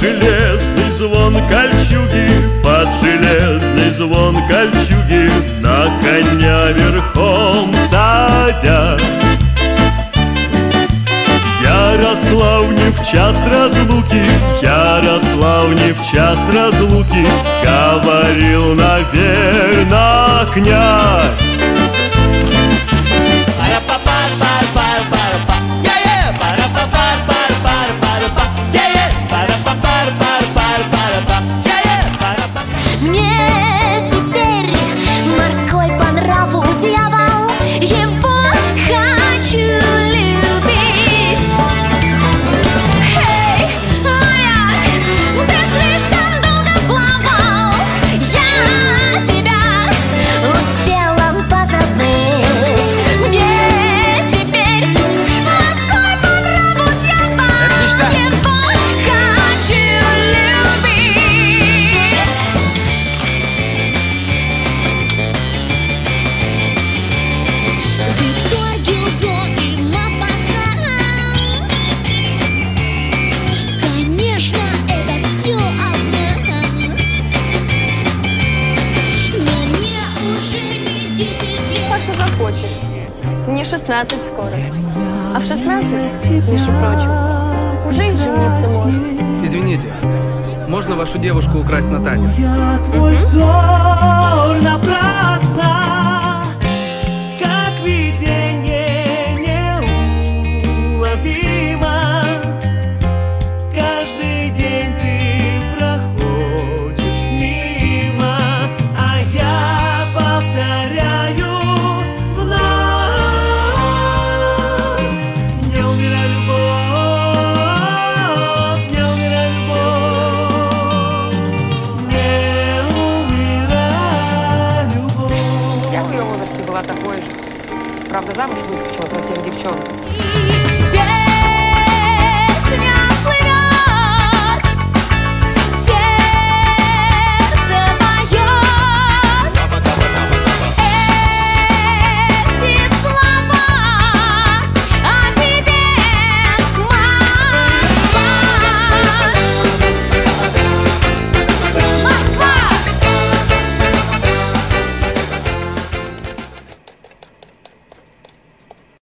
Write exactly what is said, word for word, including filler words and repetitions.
железный звон кольчуги, под железный звон кольчуги на коня верхом садят. Ярославне в час разлуки, Ярославне в час разлуки говорил, наверно, князь. Мне теперь морской по нраву дьявол, его хочу любить. Эй, моряк, ты слишком долго плавал, я тебя успела позабыть. Мне теперь морской по нраву дьявол, его хочу любить. Конечно, это все обман, но мне уже не десять лет. Как ты захочешь. Мне шестнадцать скоро. А в шестнадцать, между прочим, уже и жениться можно. Извините, можно вашу девушку украсть на танец? Я твой взор напрасно, как видение неуловимо. Каждый день ты проходишь мимо, а я повторяю вновь: не умирай, любовь, не умирай, любовь, не умирай, любовь. Я в ее возрасте была такой же. Правда, замуж выскочила совсем девчонкой. И